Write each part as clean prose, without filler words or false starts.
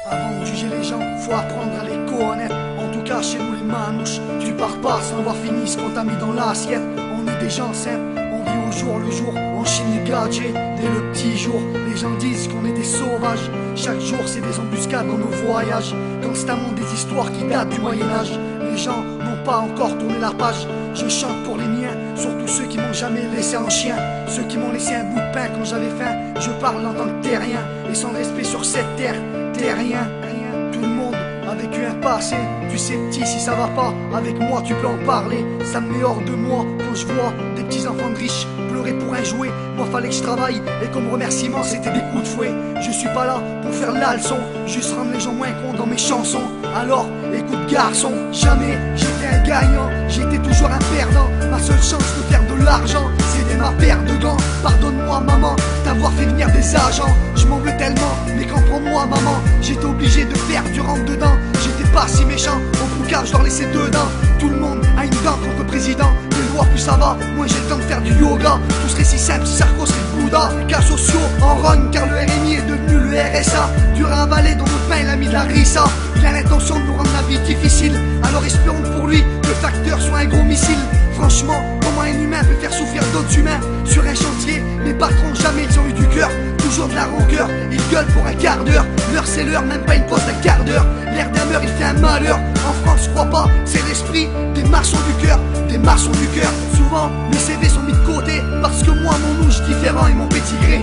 Avant de juger les gens, faut apprendre à les connaître. En tout cas chez nous les manouches, tu pars pas sans avoir fini ce qu'on t'a mis dans l'assiette. On est des gens simples, on vit au jour le jour, on chine les gadgets dès le petit jour. Les gens disent qu'on est des sauvages, chaque jour c'est des embuscades dans nos voyages. Constamment des histoires qui datent du Moyen-Âge. Les gens n'ont pas encore tourné la page. Je chante pour les miens, surtout ceux qui m'ont jamais laissé en chien. Ceux qui m'ont laissé un bout de pain quand j'avais faim. Je parle en tant que terrien, et sans respect sur cette terre. Terrien, tout le monde a vécu un passé. Tu sais petit si ça va pas, avec moi tu peux en parler. Ça me met hors de moi quand je vois des petits enfants de riches pleurer pour un jouet. Moi fallait que je travaille, et comme remerciement c'était des coups de fouet. Je suis pas là pour faire la leçon, juste rendre les gens moins cons dans mes chansons. Alors écoute garçon, jamais j'étais un gagnant, j'étais toujours un perdant. Ma seule chance de faire de l'argent, c'était ma paire de gants. Pardonne-moi maman, d'avoir fait venir des agents. Je m'en veux tellement, mais comprends-moi maman, j'étais obligé de faire du rentre dedans. J'étais pas si méchant, au boucard je leur laissais deux dents. Tout le monde a une dent contre le président. Plus voir plus ça va, moins j'ai le temps de faire du yoga. Tout serait si simple si Sarko serait le Bouddha. Les cas sociaux en rogne car le RMI est devenu le RSA. Du ravalé dans notre pain il a mis de la rissa. Il a l'intention de nous rendre la vie difficile, alors espérons que pour lui le facteur soit un gros missile. Franchement, comment un humain peut faire souffrir d'autres humains? Sur un chantier, mes patrons jamais ils ont eu du cœur, toujours de la rancœur. Ils gueulent pour un quart d'heure, l'heure c'est l'heure, même pas une pause d'un quart d'heure. L'air d'un meurtre il fait un malheur. En France je crois pas, c'est l'esprit des maçons du cœur, des maçons du cœur. Souvent mes CV sont mis de côté, parce que moi mon louche différent et mon pétigré.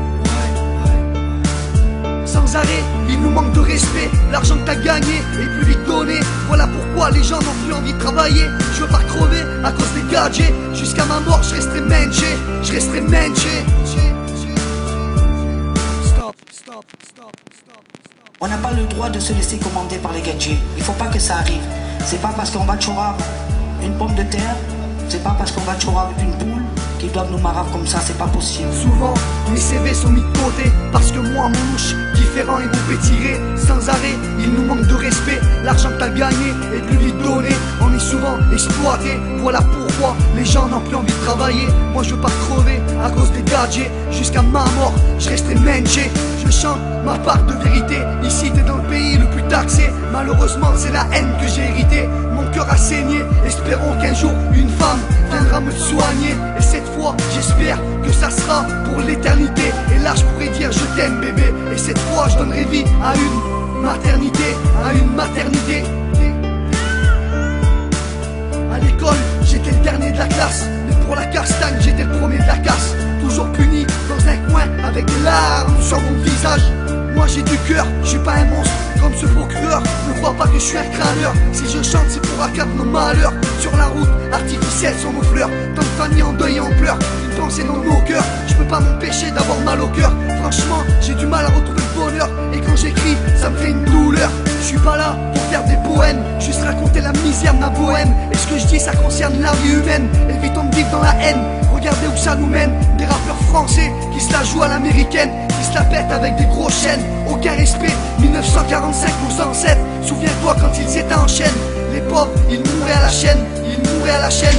Sans arrêt, il nous manque de respect. L'argent que t'as gagné est plus vite donné. Voilà pourquoi les gens n'ont plus envie de travailler. Je veux pas crever à cause des gadgets. Jusqu'à ma mort je resterai manché, je resterai manché. Stop, stop, stop, stop. On n'a pas le droit de se laisser commander par les gadgets. Il faut pas que ça arrive. C'est pas parce qu'on va chorar une pomme de terre, c'est pas parce qu'on va chorar une poule qu'ils doivent nous marrer comme ça, c'est pas possible. Souvent, mes CV sont mis de côté, parce que moi, mon louche, différent et mon pétiré. Sans arrêt, il nous manque de respect. L'argent que t'as gagné est plus vite donné. On est souvent exploité, voilà pourquoi les gens n'ont plus envie de travailler. Moi je veux pas crever à cause des gadgets. Jusqu'à ma mort, je resterai manché. Je chante ma part de vérité. Ici t'es dans le pays le plus taxé. Malheureusement c'est la haine que j'ai héritée. Mon cœur a saigné. Espérons qu'un jour une femme viendra me soigner. Et cette fois j'espère que ça sera pour l'éternité. Et là je pourrais dire je t'aime bébé. Et cette fois je donnerai vie à une maternité, à une maternité. À l'école j'étais le dernier de la classe, mais pour la castagne j'étais le premier de la casse. Toujours puni dans un coin avec des larmes sur mon visage. Moi j'ai du cœur, je suis pas un monstre comme ce procureur. Ne crois pas que je suis un crâneur. Si je chante c'est pour accabler nos malheurs. Sur la route artificielle sont nos fleurs. Tant de familles en deuil et en pleurs, une pensée dans nos cœurs. Je peux pas m'empêcher d'avoir mal au cœur. Franchement j'ai du mal à retrouver le bonheur. Et quand j'écris ça me fait une douleur. Je suis pas là pour faire des poèmes, juste raconter la misère de ma bohème. Et ce que je dis ça concerne la vie humaine. Évitons de vivre dans la haine. Regardez où ça nous mène. Des rappeurs français qui se la jouent à l'américaine, qui se la pètent avec des gros chaînes. Aucun respect, 1945 nos ancêtres. Souviens-toi quand ils étaient en chaîne. Les pauvres, ils mouraient à la chaîne, ils mouraient à la chaîne.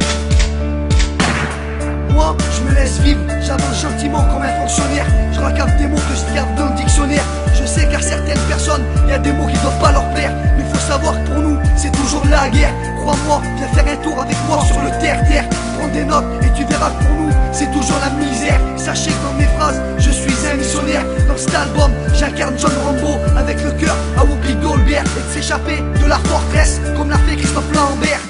Moi, je me laisse vivre, j'avance gentiment comme un fonctionnaire. Je raccable des mots que je garde dans le dictionnaire. Je sais qu'à certaines personnes, il y a des mots qui doivent pas leur plaire. Mais faut savoir que pour nous, c'est toujours la guerre. Crois-moi, viens faire un tour avec moi sur le terre-terre. Prends des notes et tu verras que pour nous, c'est toujours la misère. Sachez que dans mes phrases, je suis un missionnaire. Dans cet album, j'incarne John Rambo avec le cœur à Whoopi Goldberg. Et de s'échapper de la forteresse comme l'a fait Christophe Lambert.